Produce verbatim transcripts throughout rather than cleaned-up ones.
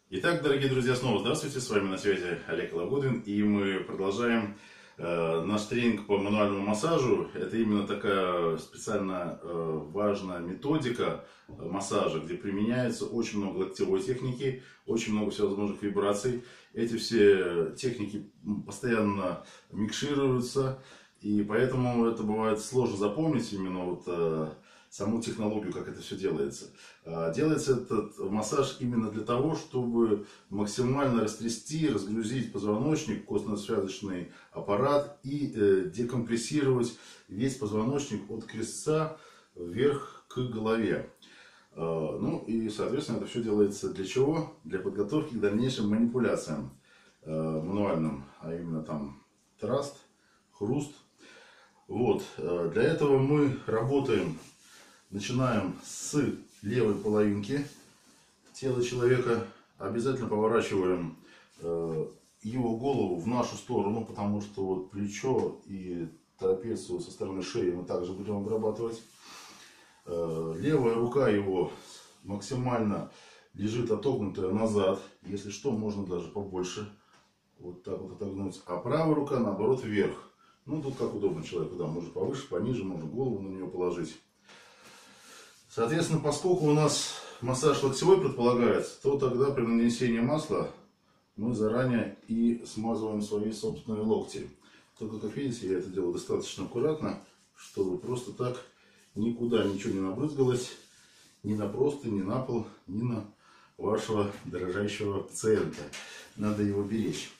Итак, дорогие друзья, снова здравствуйте, с вами на связи Олег Логодин, и мы продолжаем э, наш тренинг по мануальному массажу. Это именно такая специально э, важная методика массажа, где применяется очень много локтевой техники, очень много всевозможных вибраций. Эти все техники постоянно микшируются, и поэтому это бывает сложно запомнить именно вот э, саму технологию, как это все делается. Делается этот массаж именно для того, чтобы максимально растрясти, разгрузить позвоночник, костно-связочный аппарат и э, декомпрессировать весь позвоночник от крестца вверх к голове. Э, ну и, соответственно, это все делается для чего? Для подготовки к дальнейшим манипуляциям э, мануальным, а именно там траст, хруст. Вот. Э, для этого мы работаем. Начинаем с левой половинки тела человека. Обязательно поворачиваем э, его голову в нашу сторону, потому что вот плечо и трапецию со стороны шеи мы также будем обрабатывать. Э, левая рука его максимально лежит отогнутая назад. Если что, можно даже побольше. Вот так вот отогнуть. А правая рука, наоборот, вверх. Ну, тут как удобно человеку. Да, можно повыше, пониже, можно голову на нее положить. Соответственно, поскольку у нас массаж локтевой предполагается, то тогда при нанесении масла мы заранее и смазываем свои собственные локти. Только, как видите, я это делаю достаточно аккуратно, чтобы просто так никуда ничего не набрызгалось, ни на простынь, ни на пол, ни на вашего дорожащего пациента. Надо его беречь.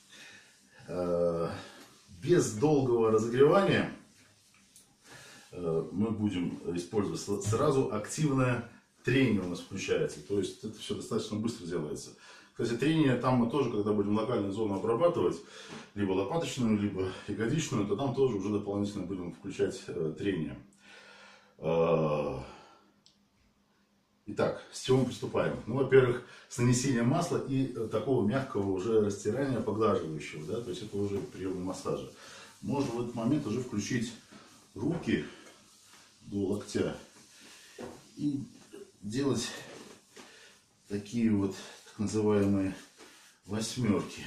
Без долгого разогревания мы будем использовать сразу активное трение у нас включается. То есть это все достаточно быстро делается. Кстати, трение там мы тоже, когда будем локальную зону обрабатывать, либо лопаточную, либо ягодичную, то там тоже уже дополнительно будем включать трение. Итак, с чего мы приступаем? Ну, во-первых, с нанесением масла и такого мягкого уже растирания, поглаживающего. Да? То есть это уже прием массажа. Можно в этот момент уже включить руки до локтя и делать такие вот так называемые восьмерки.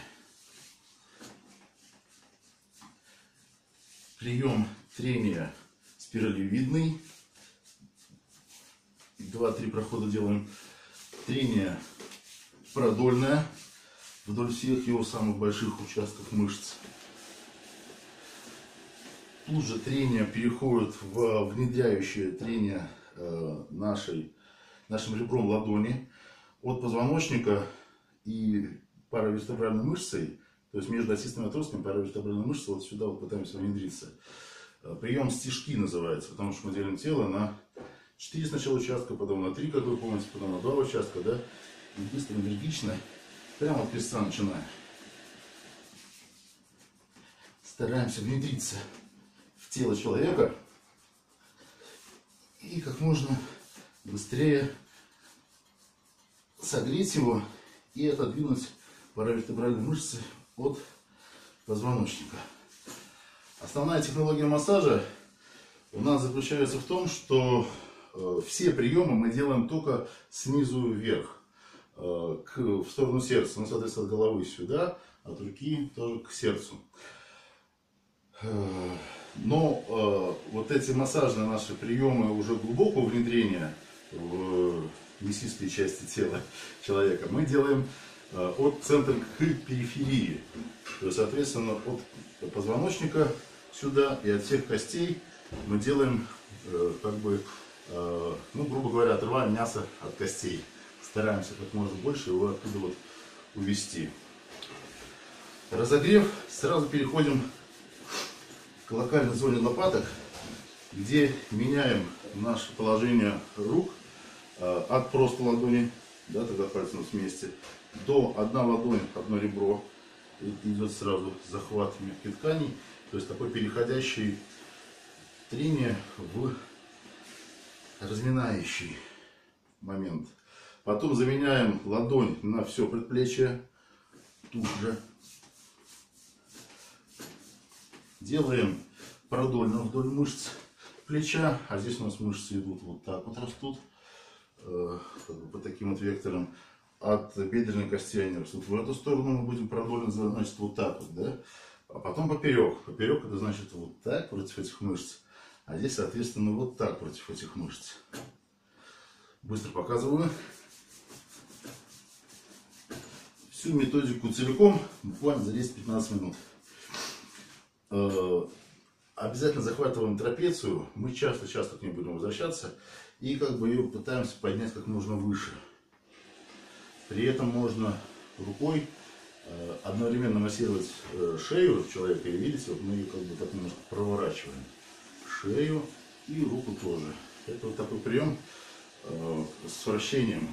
Прием трения спиралевидный. два-три прохода делаем. Трение продольное вдоль всех его самых больших участков мышц. Тут же трение переходит в внедряющее трение э, нашей, нашим ребром ладони от позвоночника и паравертебральной мышцей, то есть между осистым отростком и паравертебральной мышцей, вот сюда вот пытаемся внедриться. Прием стежки называется, потому что мы делим тело на четыре сначала участка, потом на три, как вы помните, потом на два участка, да, и быстро, энергично, прямо от крестца начинаем. Стараемся внедриться в тело человека и как можно быстрее согреть его и отодвинуть паравертебральные мышцы от позвоночника. Основная технология массажа у нас заключается в том, что э, все приемы мы делаем только снизу вверх, э, к, в сторону сердца, ну, соответственно, от головы сюда, от руки тоже к сердцу. Но э, вот эти массажные наши приемы уже глубокого внедрения в мясистые части тела человека мы делаем э, от центра к периферии. То есть, соответственно, от позвоночника сюда и от всех костей мы делаем, э, как бы, э, ну, грубо говоря, отрываем мясо от костей. Стараемся как можно больше его оттуда вот увести. Разогрев, сразу переходим к локальной зоне лопаток, где меняем наше положение рук э, от просто ладони, да, тогда пальцы у нас вместе, до одна ладонь, одно ребро, и идет сразу захват мягких тканей, то есть такой переходящий трение в разминающий момент. Потом заменяем ладонь на все предплечье, тут же. Делаем продольно вдоль мышц плеча, а здесь у нас мышцы идут вот так вот, растут, э, по таким вот векторам. от бедренной кости они растут в эту сторону, мы будем продолжать, значит, вот так вот, да? А потом поперек. Поперек это значит вот так против этих мышц. А здесь, соответственно, вот так против этих мышц. Быстро показываю. Всю методику целиком, буквально за десять-пятнадцать минут. Обязательно захватываем трапецию. Мы часто-часто к ней будем возвращаться. И как бы ее пытаемся поднять как можно выше. При этом можно рукой одновременно массировать шею человека. И видите, вот мы ее как бы так немножко проворачиваем. Шею и руку тоже. Это вот такой прием с вращением.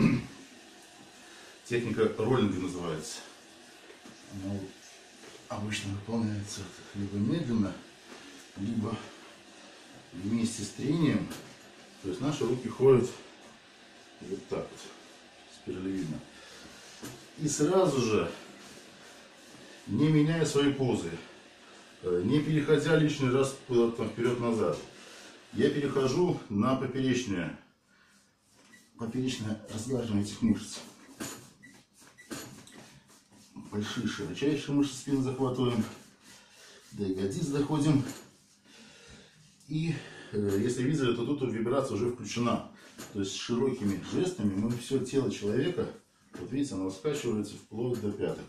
Техника роллинга называется. Она обычно выполняется либо медленно, либо вместе с трением. То есть наши руки ходят вот так вот, спиралевидно. И сразу же, не меняя свои позы, не переходя лишний раз куда-то вперед-назад, я перехожу на поперечное, поперечное разглаживание этих мышц. Большие широчайшие мышцы спины захватываем, до ягодиц доходим. И э, если видели, то тут вибрация уже включена. То есть с широкими жестами мы все тело человека, вот видите, оно раскачивается вплоть до пяток.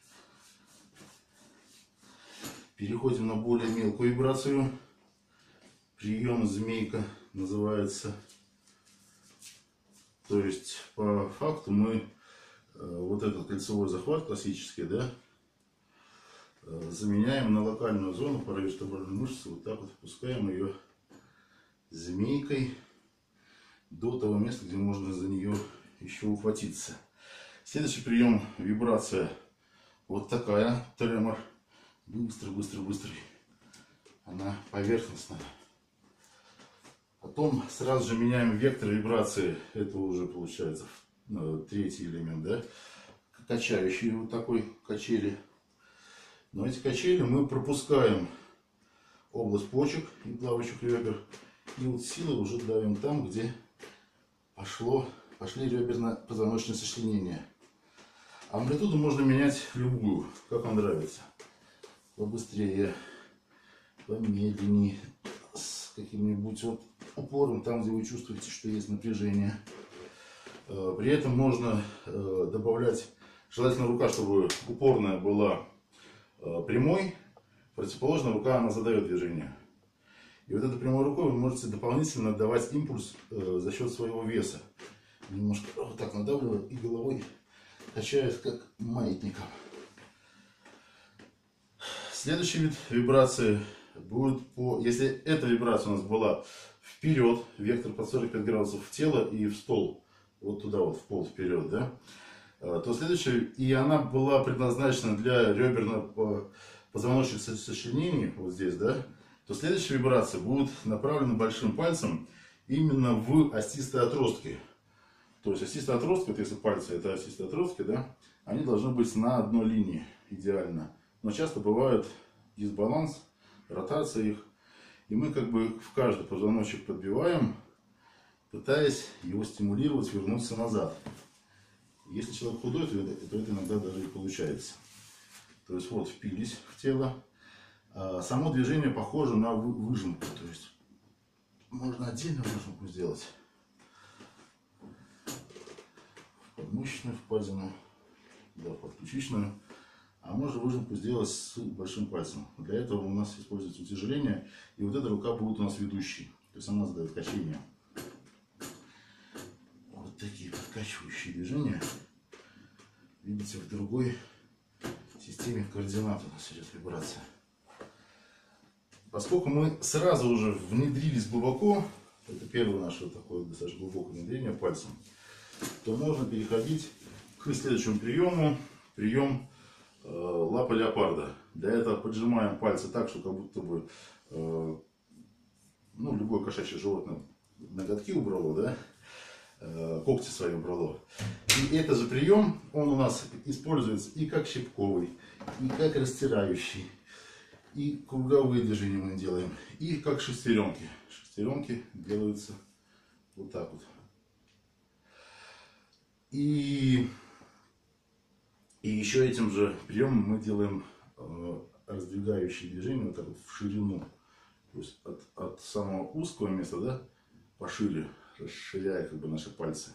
Переходим на более мелкую вибрацию. Прием змейка называется. То есть по факту мы вот этот кольцевой захват классический, да, заменяем на локальную зону паравертебральной мышцы. Вот так вот опускаем ее змейкой до того места, где можно за нее еще ухватиться. Следующий прием — вибрация вот такая, тремор. Быстро, быстро, быстрый. Она поверхностная. Потом сразу же меняем вектор вибрации. Это уже получается третий элемент, да, качающий вот такой качели. Но эти качели мы пропускаем область почек и плавающих ребер. И вот силой уже давим там, где пошло, пошли реберно-позвоночные сочленения. Амплитуду можно менять любую, как вам нравится. Побыстрее, помедленнее, с каким-нибудь вот упором там, где вы чувствуете, что есть напряжение. При этом можно добавлять, желательно рука, чтобы упорная была прямой, противоположная рука, она задает движение. И вот этой прямой рукой вы можете дополнительно давать импульс за счет своего веса. Немножко вот так надавливаю и головой качаюсь как маятником. Следующий вид вибрации будет по... Если эта вибрация у нас была вперед, вектор под сорок пять градусов в тело и в стол, вот туда вот, в пол вперед, да, то следующая, и она была предназначена для реберно-позвоночных сочленений, вот здесь, да, то следующая вибрация будет направлена большим пальцем именно в остистые отростки. То есть остистые отростки, вот если пальцы это остистые отростки, да, они должны быть на одной линии идеально. Но часто бывает дисбаланс, ротация их, и мы как бы в каждый позвоночек подбиваем, пытаясь его стимулировать, вернуться назад. Если человек худой, то это, то это иногда даже и получается. То есть вот впились в тело. А само движение похоже на выжимку. То есть можно отдельно выжимку сделать. В подмышечную впадину, да, в подключичную. А можно выжимку сделать с большим пальцем. Для этого у нас используется утяжеление. И вот эта рука будет у нас ведущей. То есть она задает качение. Вот такие подкачивающие движения. Видите, в другой системе координат у нас идет вибрация. Поскольку мы сразу уже внедрились глубоко, это первое наше такое достаточно глубокое внедрение пальцем, то можно переходить к следующему приему. Прием э, лапа леопарда. Для этого поджимаем пальцы так, что как будто бы э, ну, любое кошачье животное ноготки убрало, да? Когти свои убрало. И этот же прием, он у нас используется и как щипковый, и как растирающий, и круговые движения мы делаем, и как шестеренки. Шестеренки делаются вот так вот. И, и еще этим же приемом мы делаем э, раздвигающие движения вот так вот в ширину. То есть от, от самого узкого места, да, пошире, расширяя как бы наши пальцы.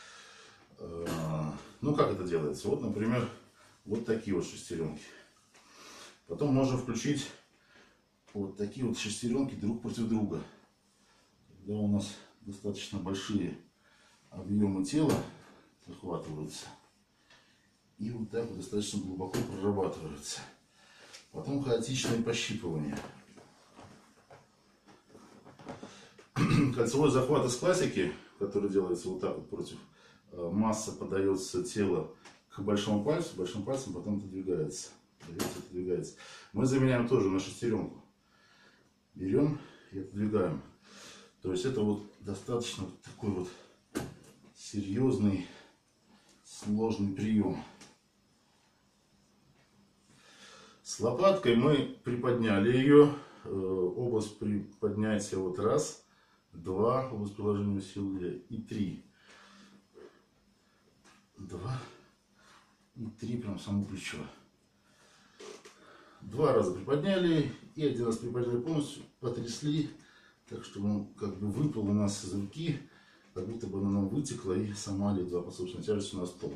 Э, ну как это делается? Вот, например, вот такие вот шестеренки. Потом можно включить вот такие вот шестеренки друг против друга. Когда у нас достаточно большие объемы тела захватываются. И вот так вот достаточно глубоко прорабатываются. Потом хаотичное пощипывание. Кольцевой захват из классики, который делается вот так вот против, масса подается тело к большому пальцу, большим пальцем потом отодвигается. отодвигается. Мы заменяем тоже на шестеренку. Берем и отодвигаем. То есть это вот достаточно такой вот серьезный, сложный прием. С лопаткой мы приподняли ее. Область приподнятия вот раз, два, область приложения усилия и три. Два и три, прям само плечо. Два раза приподняли и один раз приподняли полностью, потрясли, так что он как бы выпал у нас из руки, как будто бы она нам вытекла и сама легла по собственной тяжести на стол.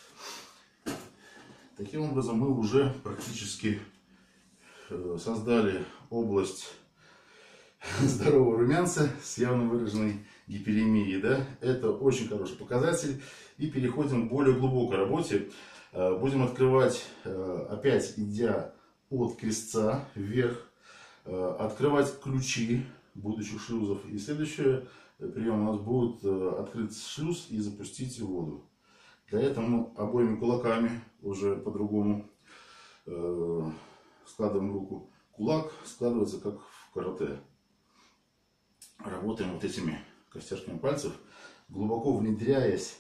Таким образом мы уже практически создали область здорового румянца с явно выраженной гиперемией. Да? Это очень хороший показатель. И переходим к более глубокой работе. Будем открывать, опять идя от крестца вверх, открывать ключи будущих шлюзов. И следующий прием у нас будет открыть шлюз и запустить в воду. Для этого мы обоими кулаками уже по-другому складываем руку. Кулак складывается как в карате. Работаем вот этими костяшками пальцев, глубоко внедряясь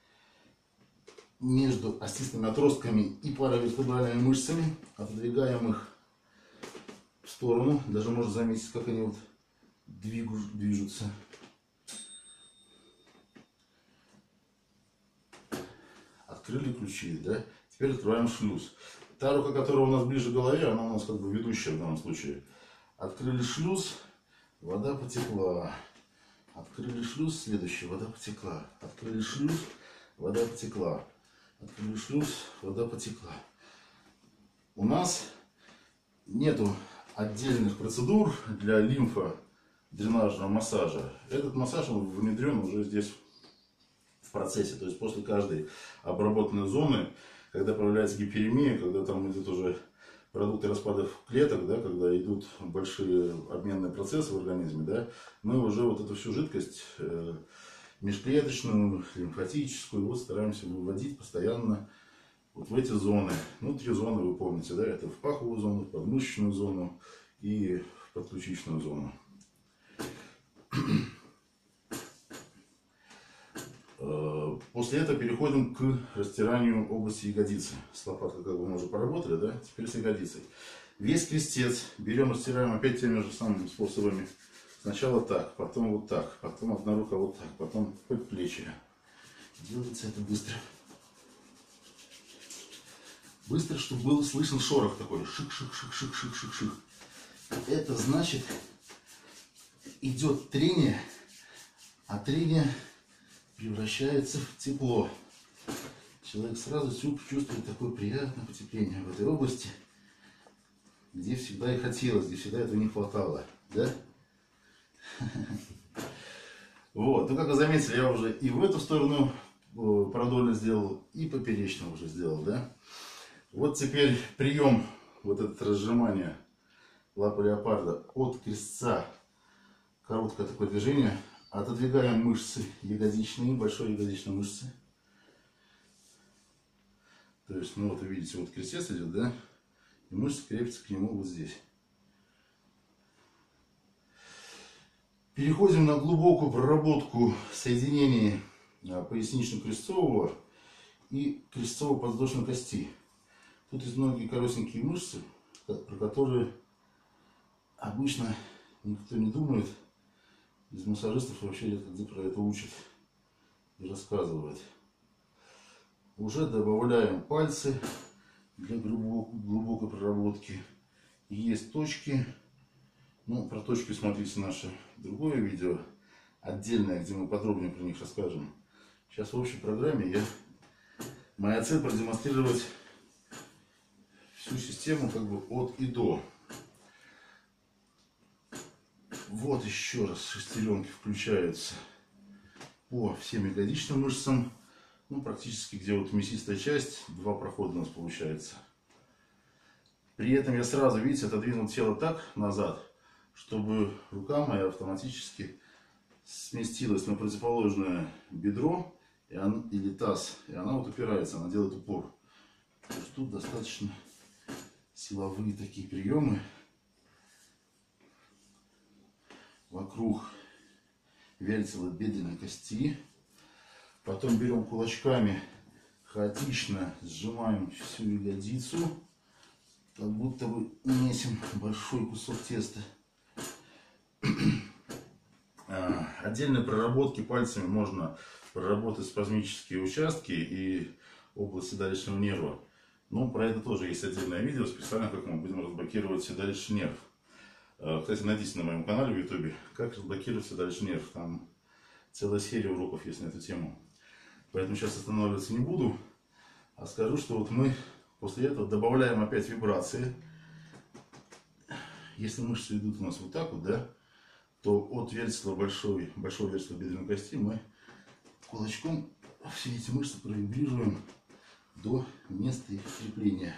между остистыми отростками и паравертебральными мышцами, отодвигаем их в сторону. Даже можно заметить, как они вот движутся. Открыли ключи, да? Теперь открываем шлюз. Та рука, которая у нас ближе к голове, она у нас как бы ведущая в данном случае. Открыли шлюз, вода потекла. Открыли шлюз, следующий, вода потекла. Открыли шлюз, вода потекла. Открыли шлюз, вода потекла. У нас нету отдельных процедур для лимфодренажного массажа. Этот массаж он внедрен уже здесь в процессе. То есть после каждой обработанной зоны, когда появляется гиперемия, когда там идет уже продукты распадов клеток, да, когда идут большие обменные процессы в организме, да, мы уже вот эту всю жидкость э, межклеточную, лимфатическую, вот стараемся выводить постоянно вот в эти зоны. Ну, три зоны вы помните, да, это в паховую зону, в подмышечную зону и в подключичную зону. После этого переходим к растиранию области ягодицы. С лопаткой как бы мы уже поработали, да? Теперь с ягодицей. Весь крестец берем, растираем опять теми же самыми способами. Сначала так, потом вот так, потом одна рука вот так, потом под плечи. Делается это быстро. Быстро, чтобы был слышен шорох такой. Шик-шик-шик-шик-шик-шик-шик. Это значит, идет трение, а трение превращается в тепло. Человек сразу чувствует такое приятное потепление в этой области, где всегда и хотелось, где всегда этого не хватало. Да? Вот. Ну, как вы заметили, я уже и в эту сторону продольно сделал, и поперечно уже сделал. Да? Вот теперь прием, вот это разжимание лапы леопарда от крестца. Короткое такое движение. Отодвигаем мышцы ягодичные, большой ягодичной мышцы. То есть, ну вот вы видите, вот крестец идет, да? И мышцы крепятся к нему вот здесь. Переходим на глубокую проработку соединений пояснично-крестцового и крестцово-подвздошной кости. Тут есть многие коротенькие мышцы, про которые обычно никто не думает. Из массажистов вообще редко где про это учат и рассказывают. уже добавляем пальцы для глубокой проработки. Есть точки. Ну, про точки смотрите наше другое видео, отдельное, где мы подробнее про них расскажем. Сейчас в общей программе я... моя цель продемонстрировать всю систему как бы от и до. Вот еще раз шестеренки включаются по всем ягодичным мышцам. Ну, практически где вот мясистая часть, два прохода у нас получается. При этом я сразу, видите, отодвинул тело так назад, чтобы рука моя автоматически сместилась на противоположное бедро и он, или таз, и она вот упирается, она делает упор. То есть тут достаточно силовые такие приемы вокруг вяльцево-бедренной кости. Потом берем кулачками, хаотично сжимаем всю ягодицу, как будто бы месим большой кусок теста. Отдельные проработки пальцами можно проработать спазмические участки и область седалищного нерва. Но про это тоже есть отдельное видео, специально как мы будем разблокировать седалищный нерв. Кстати, найдите на моем канале в ютубе, как разблокировать седалищный нерв. Там целая серия уроков есть на эту тему. Поэтому сейчас останавливаться не буду, а скажу, что вот мы после этого добавляем опять вибрации. Если мышцы идут у нас вот так вот, да, то от вяльцева большой, большой вяльцево бедренной кости мы кулачком все эти мышцы провибрируем до места их крепления.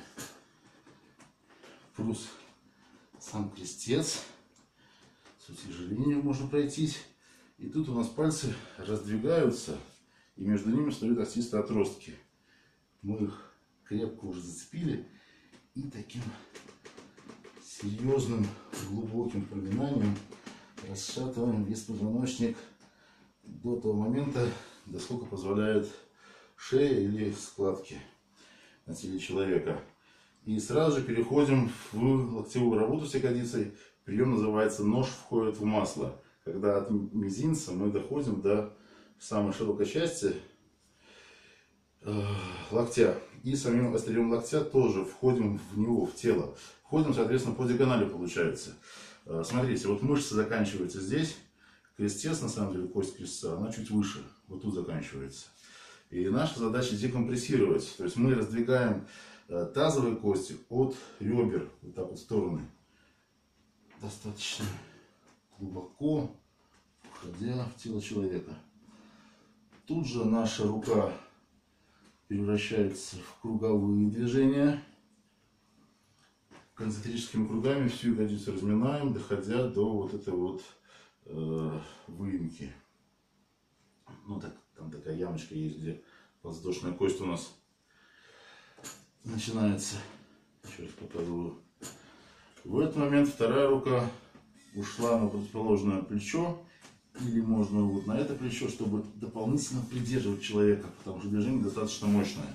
Плюс сам крестец с утяжелением можно пройтись. И тут у нас пальцы раздвигаются, и между ними встают остистые отростки. Мы их крепко уже зацепили, и таким серьезным глубоким проминанием расшатываем весь позвоночник до того момента, до сколько позволяет шея или складки на теле человека. И сразу же переходим в локтевую работу с ягодицей. Прием называется «нож входит в масло». Когда от мизинца мы доходим до самой широкой части э, локтя. И самим острием локтя тоже входим в него, в тело. Входим, соответственно, по диагонали получается. Э, смотрите, вот мышцы заканчиваются здесь. Крестец, на самом деле, кость крестца, она чуть выше. Вот тут заканчивается. И наша задача декомпрессировать. То есть мы раздвигаем э, тазовые кости от ребер, вот так вот в стороны. Достаточно глубоко, входя в тело человека. Тут же наша рука превращается в круговые движения. Концентрическими кругами всю ягодицу разминаем, доходя до вот этой вот э, выемки. Ну так, там такая ямочка есть, где подвздошная кость у нас начинается. Еще раз покажу. В этот момент вторая рука ушла на противоположное плечо, или можно вот на это плечо, чтобы дополнительно придерживать человека, потому что движение достаточно мощное.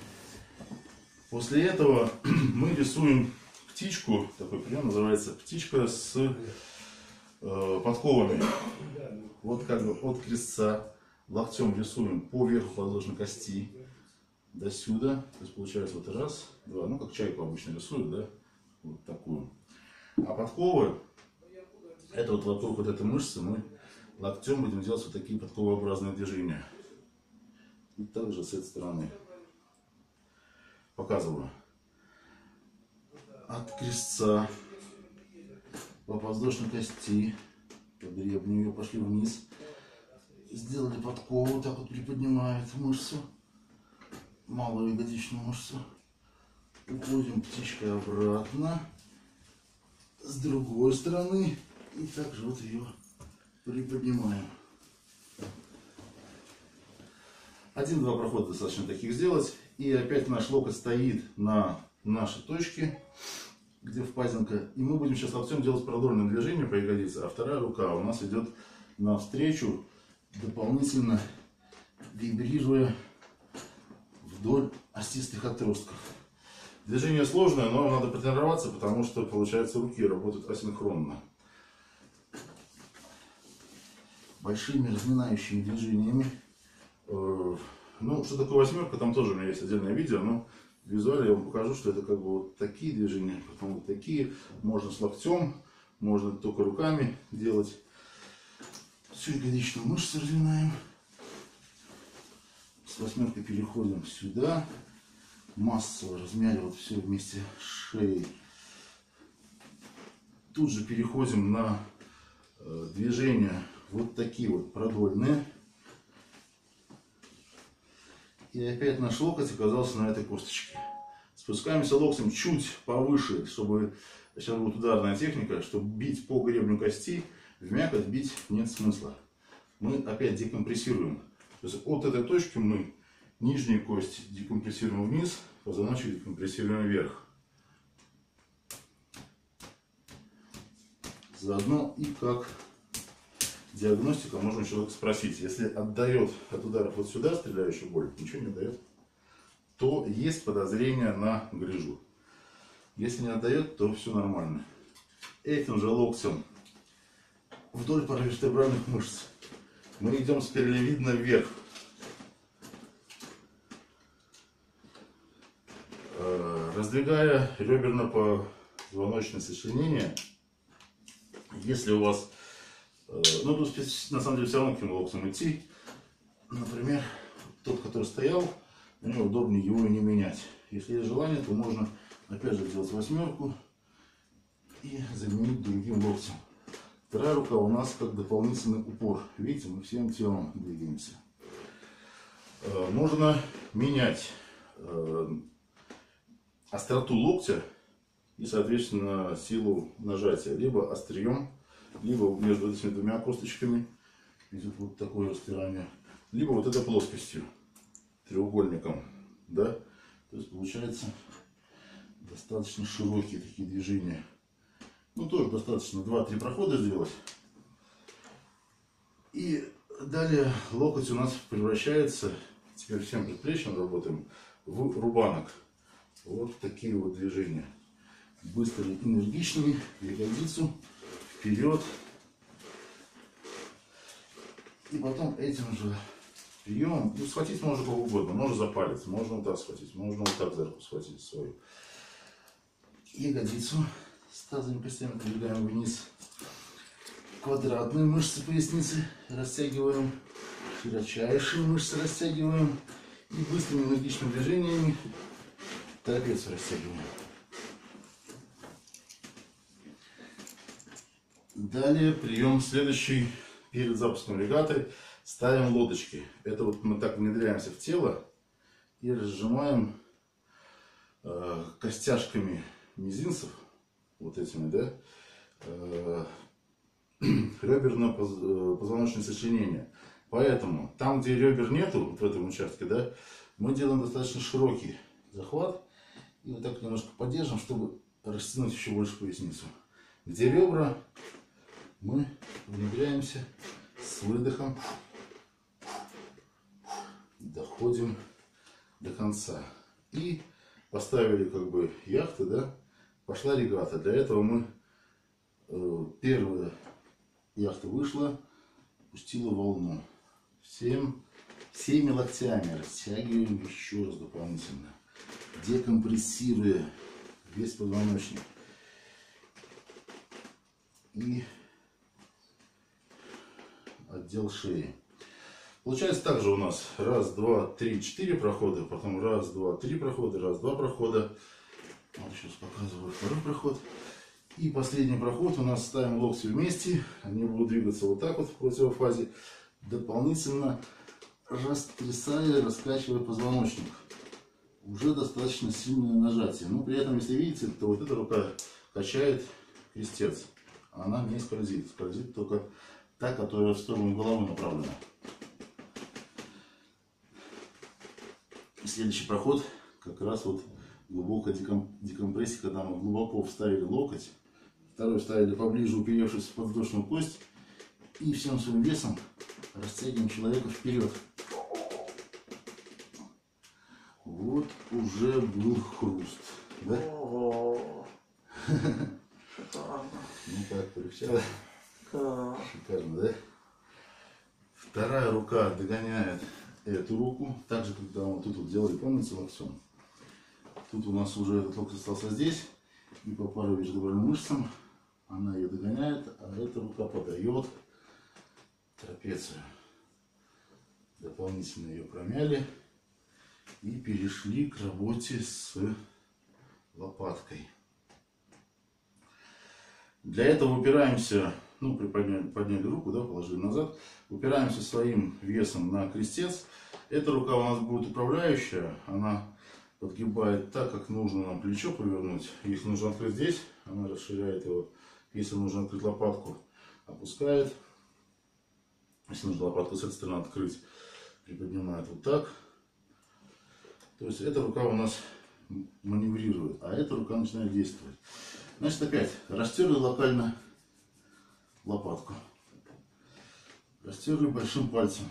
После этого мы рисуем птичку, такой прием называется птичка с э, подковами. Вот как бы от крестца локтем рисуем по верху подвздошной кости до сюда. То есть получается вот раз, два, ну как чайку обычно рисуют, да, вот такую. А подковы, это вот вокруг вот этой мышцы мы локтем будем делать вот такие подковообразные движения. И также с этой стороны показываю. От крестца по подвздошной кости, по гребню ее пошли вниз. Сделали подкову, так вот приподнимая эту мышцу, малую ягодичную мышцу. Уходим птичкой обратно. С другой стороны. И также вот ее приподнимаем. Один-два прохода достаточно таких сделать. И опять наш локоть стоит на нашей точке, где впадинка. И мы будем сейчас локтем делать продольное движение по ягодице, а вторая рука у нас идет навстречу, дополнительно вибрируя вдоль остистых отростков. Движение сложное, но надо потренироваться, потому что, получается, руки работают асинхронно. Большими разминающими движениями э, Ну, что такое восьмерка, там тоже у меня есть отдельное видео, но визуально я вам покажу, что это как бы вот такие движения, потом вот такие. Можно с локтем, можно только руками делать. Всю ягодичную мышцу разминаем. С восьмеркой переходим сюда. Массово размяли вот все вместе с шеей. Тут же переходим на э, движения вот такие вот продольные. И опять наш локоть оказался на этой косточке. Спускаемся локтем чуть повыше, чтобы, сейчас будет ударная техника, чтобы бить по гребню кости, в мякоть бить нет смысла. Мы опять декомпрессируем. То есть от этой точки мы нижнюю кость декомпрессируем вниз, позвоночник декомпрессируем вверх. Заодно и как диагностика можно человека спросить, если отдает от ударов вот сюда стреляющую боль, ничего не дает, то есть подозрение на грыжу. Если не отдает, то все нормально. Этим же локтем вдоль паравертебральных мышц мы идем спиралевидно вверх. Раздвигая реберно-позвоночное сочленение, если у вас, ну тут на самом деле все равно каким локтем идти, например, тот, который стоял, мне удобнее его и не менять. Если есть желание, то можно опять же сделать восьмерку и заменить другим локтем. Вторая рука у нас как дополнительный упор. Видите, мы всем телом двигаемся. Можно менять остроту локтя и, соответственно, силу нажатия. Либо острием, либо между этими двумя косточками. Идет вот такое распирание. Либо вот этой плоскостью, треугольником. Да? То есть получается достаточно широкие такие движения. Ну, тоже достаточно два-три прохода сделать. И далее локоть у нас превращается, теперь всем предплечьем работаем, в рубанок. Вот такие вот движения. Быстрыми, энергичными, ягодицу вперед. И потом этим же приемом, ну, схватить можно как угодно. Можно за палец, можно вот так схватить, можно вот так за руку схватить свою. Ягодицу с тазовыми костями продвигаем вниз. Квадратные мышцы поясницы растягиваем. Широчайшие мышцы растягиваем. И быстрыми энергичными движениями трапецию растягиваем. Далее прием следующий. Перед запуском регаты ставим лодочки. Это вот мы так внедряемся в тело и разжимаем э, костяшками мизинцев, вот этими, да, э, реберно-позвоночное сочленение. Поэтому там, где ребер нету, вот в этом участке, да, мы делаем достаточно широкий захват и вот так немножко поддержим, чтобы растянуть еще больше поясницу. Где ребра, мы внедряемся с выдохом, доходим до конца. И поставили как бы яхты, да, пошла регата. Для этого мы э, первая яхта вышла, пустила волну. Всем, всеми локтями растягиваем еще раз дополнительно, декомпрессируя весь позвоночник. И отдел шеи. Получается также у нас раз, два, три, четыре прохода, потом раз, два, три прохода, раз, два прохода. Вот сейчас показываю второй проход. И последний проход у нас ставим локти вместе, они будут двигаться вот так вот в противофазе, дополнительно растрясая, раскачивая позвоночник. Уже достаточно сильное нажатие, но при этом, если видите, то вот эта рука качает крестец, она не скользит, скользит только та, которая в сторону головы направлена. И следующий проход как раз вот глубокая декомпрессия, когда мы глубоко вставили локоть, второй вставили поближе, уперевшись в подвздошную кость, и всем своим весом растягиваем человека вперед. Вот уже был хруст, да? Ну как, полегчало? Шикарно, да? Вторая рука догоняет эту руку. Также, когда мы тут вот делали, помните, локтем. Тут у нас уже этот локоть остался здесь. И по пару вертебральным мышцам она ее догоняет, а эта рука подает трапецию. Дополнительно ее промяли и перешли к работе с лопаткой. Для этого упираемся, ну, приподняли, подняли руку, да, положили назад, упираемся своим весом на крестец. Эта рука у нас будет управляющая, она подгибает так, как нужно нам плечо повернуть. Если нужно открыть здесь, она расширяет его. Если нужно открыть лопатку, опускает. Если нужно лопатку с этой стороны открыть, приподнимает вот так. То есть эта рука у нас маневрирует, а эта рука начинает действовать. Значит, опять растерли локально лопатку. Растерли большим пальцем.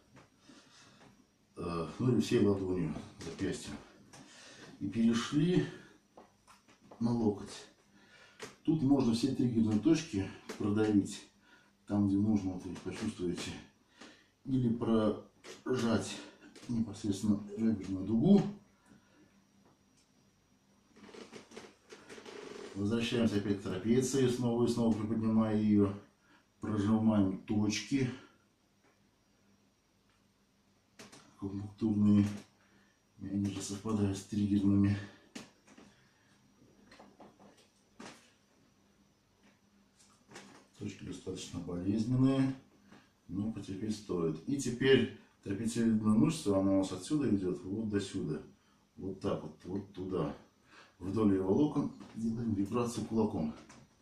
Ну или всей ладонью, запястьем. И перешли на локоть. Тут можно все триггерные точки продавить, там где нужно, вот вы почувствуете. Или прожать непосредственно реберную дугу. Возвращаемся опять к трапеции, снова и снова приподнимая ее. Прожимаем точки акупунктурные. Они же совпадают с триггерными. Точки достаточно болезненные, но потерпеть стоит. И теперь трапециевидную мышцу, она у нас отсюда идет вот до сюда. Вот так вот, вот туда. Вдоль ее волокон делаем вибрацию кулаком.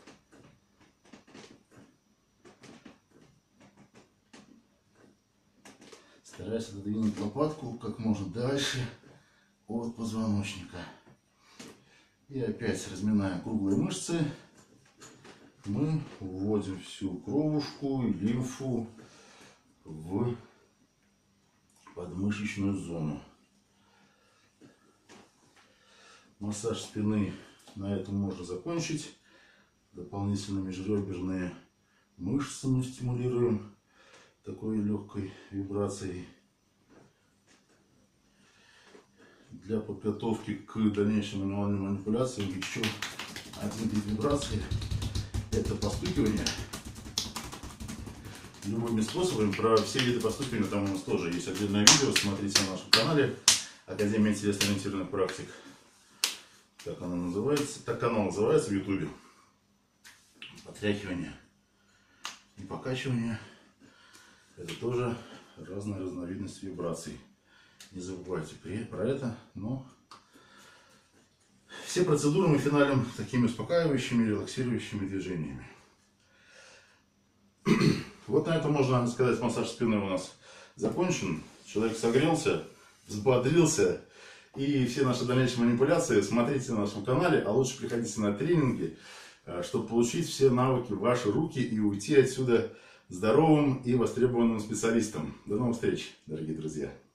Стараюсь отодвинуть лопатку как можно дальше от позвоночника. И опять, разминая круглые мышцы, мы вводим всю кровушку и лимфу в подмышечную зону. Массаж спины на этом можно закончить. Дополнительно межреберные мышцы мы стимулируем такой легкой вибрацией. Для подготовки к дальнейшим мануальным манипуляциям еще один вид вибрации — это постукивание. Любыми способами. Про все виды постукивания там у нас тоже есть отдельное видео. Смотрите на нашем канале Академия телесно-ориентированных практик. Так оно называется. Так канал называется в ютубе. Потряхивание и покачивание — это тоже разная разновидность вибраций. Не забывайте про это. Но все процедуры мы финалим такими успокаивающими, релаксирующими движениями. Вот на этом можно сказать, массаж спины у нас закончен. Человек согрелся, взбодрился. И все наши дальнейшие манипуляции смотрите на нашем канале, а лучше приходите на тренинги, чтобы получить все навыки в ваши руки и уйти отсюда здоровым и востребованным специалистом. До новых встреч, дорогие друзья!